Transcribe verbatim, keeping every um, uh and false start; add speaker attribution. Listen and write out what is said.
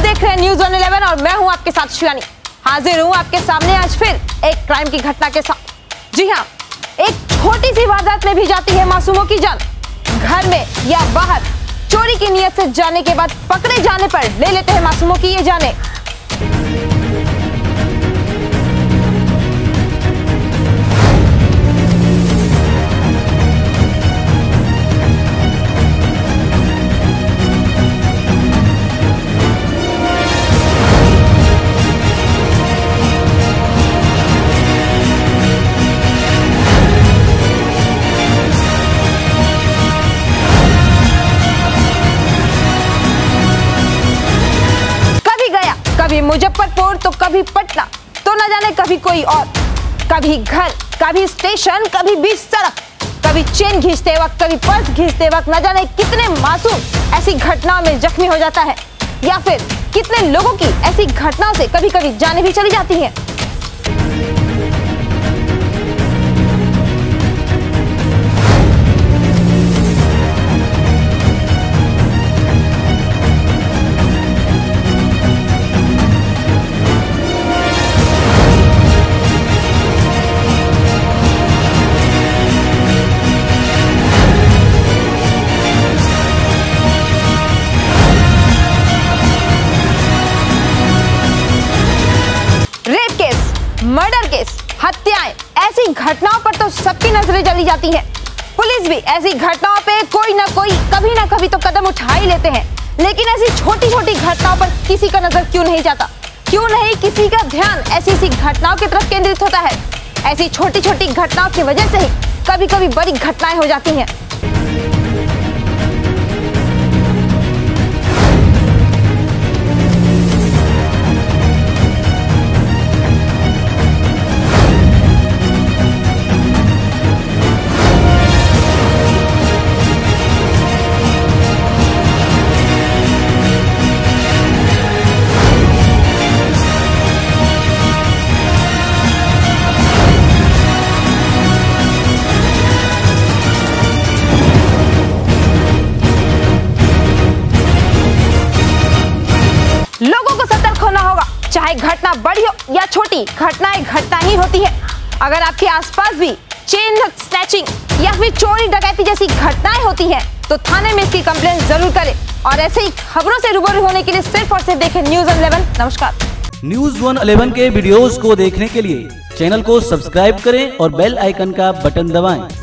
Speaker 1: देख रहे हैं न्यूज़ वन इलेवन और मैं हूं आपके साथ शिवानी। हाजिर हूं आपके सामने आज फिर एक क्राइम की घटना के साथ। जी हां, एक छोटी सी वारदात में भी जाती है मासूमों की जान। घर में या बाहर चोरी की नीयत से जाने के बाद पकड़े जाने पर ले लेते हैं मासूमों की ये जाने। कभी मुजफ्फरपुर तो कभी पटना, तो न जाने कभी कोई और, कभी घर, कभी स्टेशन, कभी बीच सड़क, कभी चेन खींचते वक्त, कभी पर्स खींचते वक्त न जाने कितने मासूम ऐसी घटनाओं में जख्मी हो जाता है, या फिर कितने लोगों की ऐसी घटनाओं से कभी कभी जानें भी चली जाती हैं। मर्डर केस, हत्याएं, ऐसी घटनाओं पर तो सबकी नजरें चली जाती हैं। पुलिस भी ऐसी घटनाओं पे कोई ना कोई कभी ना कभी तो कदम उठा ही लेते हैं, लेकिन ऐसी छोटी छोटी घटनाओं पर किसी का नजर क्यों नहीं जाता? क्यों नहीं किसी का ध्यान ऐसी ऐसी घटनाओं की तरफ केंद्रित होता है? ऐसी छोटी छोटी घटनाओं की वजह से ही कभी कभी बड़ी घटनाएं हो जाती हैं। लोगों को सतर्क होना होगा, चाहे घटना बड़ी हो या छोटी, घटनाएं घटना ही होती है। अगर आपके आसपास भी चेन स्नैचिंग या फिर चोरी डकैती जैसी घटनाएं होती हैं, तो थाने में इसकी कंप्लेंट जरूर करें। और ऐसे ही खबरों से रूबरू होने के लिए सिर्फ और सिर्फ देखें न्यूज़ वन इलेवन। नमस्कार।
Speaker 2: न्यूज़ वन इलेवन के वीडियोस को देखने के लिए चैनल को सब्सक्राइब करें और बेल आइकन का बटन दबाएं।